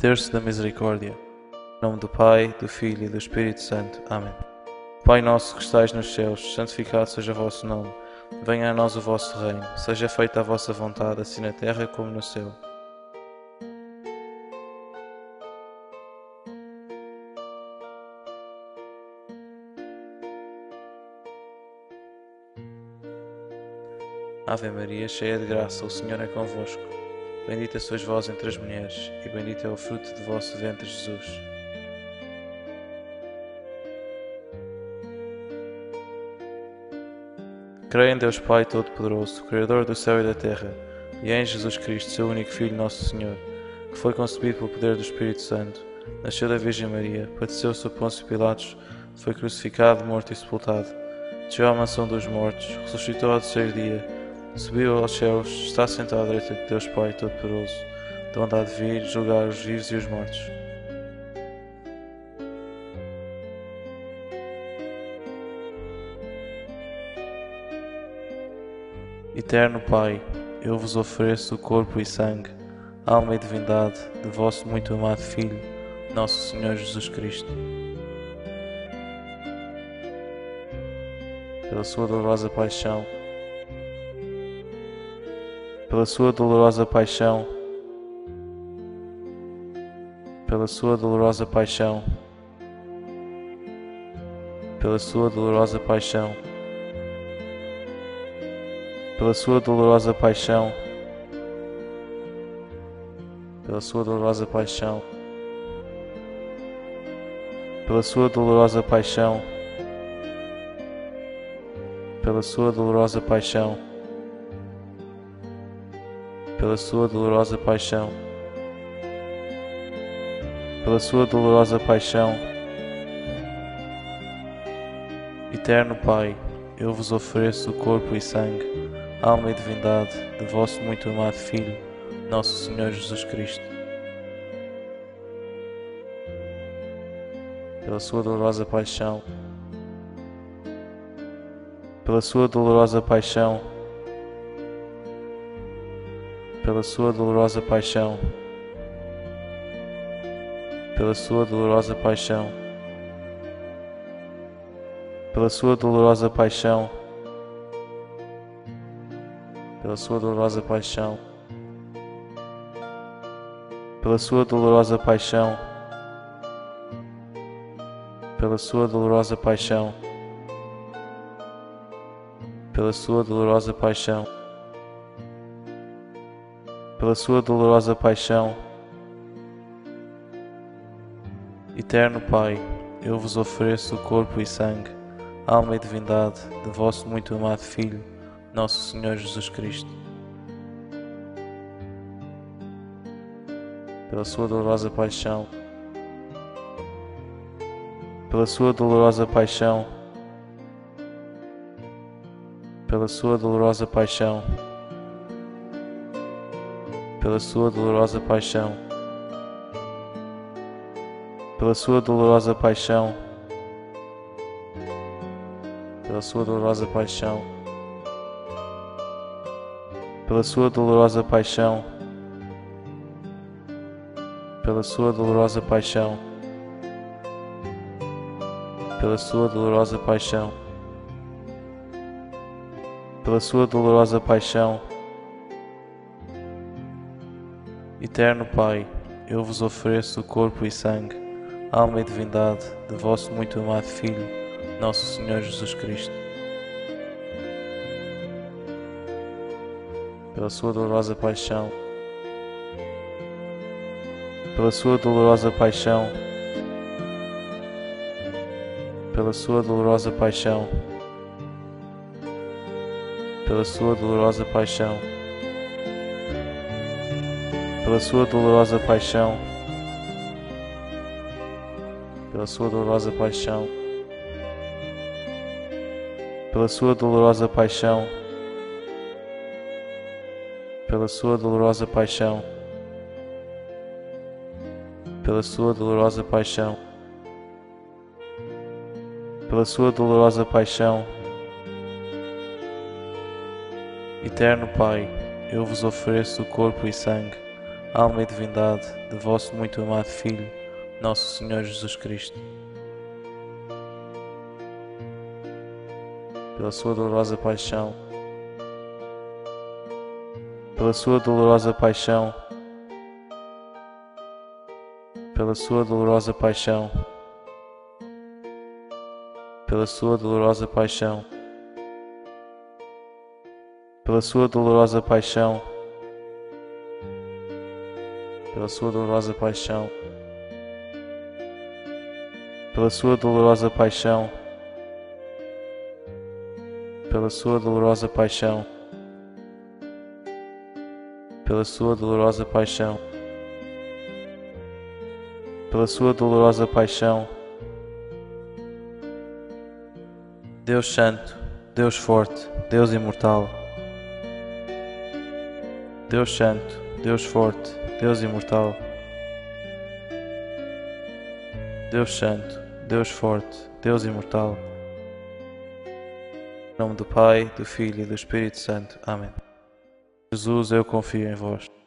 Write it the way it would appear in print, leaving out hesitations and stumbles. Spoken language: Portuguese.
Terço da Misericórdia. Em nome do Pai, do Filho e do Espírito Santo. Amém. Pai nosso que estais nos céus, santificado seja o vosso nome. Venha a nós o vosso reino. Seja feita a vossa vontade, assim na terra como no céu. Ave Maria, cheia de graça, o Senhor é convosco. Bendita sois vós entre as mulheres, e bendito é o fruto do vosso ventre, Jesus. Creio em Deus Pai Todo-Poderoso, Criador do céu e da terra, e em Jesus Cristo, seu único Filho, nosso Senhor, que foi concebido pelo poder do Espírito Santo, nasceu da Virgem Maria, padeceu sob Pôncio Pilatos, foi crucificado, morto e sepultado, desceu à mansão dos mortos, ressuscitou ao terceiro dia, subiu aos céus, está sentado à direita de Deus Pai Todo-Poderoso, de onde há de vir julgar os vivos e os mortos. Eterno Pai, eu vos ofereço o corpo e sangue, alma e divindade de vosso muito amado Filho, nosso Senhor Jesus Cristo. Pela sua dolorosa paixão, pela sua dolorosa paixão, pela sua dolorosa paixão, pela sua dolorosa paixão, pela sua dolorosa paixão, pela sua dolorosa paixão, pela sua dolorosa paixão, pela sua dolorosa paixão, pela sua dolorosa paixão, pela sua dolorosa paixão. Eterno Pai, eu vos ofereço o corpo e sangue, alma e divindade de vosso muito amado Filho, nosso Senhor Jesus Cristo. Pela sua dolorosa paixão, pela sua dolorosa paixão, pela sua dolorosa paixão, pela sua dolorosa paixão, pela sua dolorosa paixão, pela sua dolorosa paixão, pela sua dolorosa paixão, pela sua dolorosa paixão, pela sua dolorosa paixão, pela sua dolorosa paixão. Eterno Pai, eu vos ofereço o corpo e sangue, alma e divindade de vosso muito amado Filho, nosso Senhor Jesus Cristo. Pela sua dolorosa paixão, pela sua dolorosa paixão, pela sua dolorosa paixão, pela sua dolorosa paixão, pela sua dolorosa paixão, pela sua dolorosa paixão, pela sua dolorosa paixão, pela sua dolorosa paixão, pela sua dolorosa paixão, pela sua dolorosa paixão. Eterno Pai, eu vos ofereço o corpo e sangue, alma e divindade de vosso muito amado Filho, nosso Senhor Jesus Cristo. Pela sua dolorosa paixão, pela sua dolorosa paixão, pela sua dolorosa paixão, pela sua dolorosa paixão, pela sua dolorosa paixão, pela sua dolorosa paixão, pela sua dolorosa paixão, pela sua dolorosa paixão, pela sua dolorosa paixão, pela sua dolorosa paixão. Eterno Pai, eu vos ofereço o corpo e sangue, alma e divindade de vosso muito amado Filho, nosso Senhor Jesus Cristo. Pela sua dolorosa paixão, pela sua dolorosa paixão, pela sua dolorosa paixão, pela sua dolorosa paixão, pela sua dolorosa paixão, pela sua dolorosa paixão, pela sua dolorosa paixão, pela sua dolorosa paixão, pela sua dolorosa paixão, pela sua dolorosa paixão. Deus Santo, Deus Forte, Deus Imortal. Deus Santo, Deus Forte, Deus Imortal. Deus Santo, Deus Forte, Deus Imortal. Em nome do Pai, do Filho e do Espírito Santo. Amém. Jesus, eu confio em vós.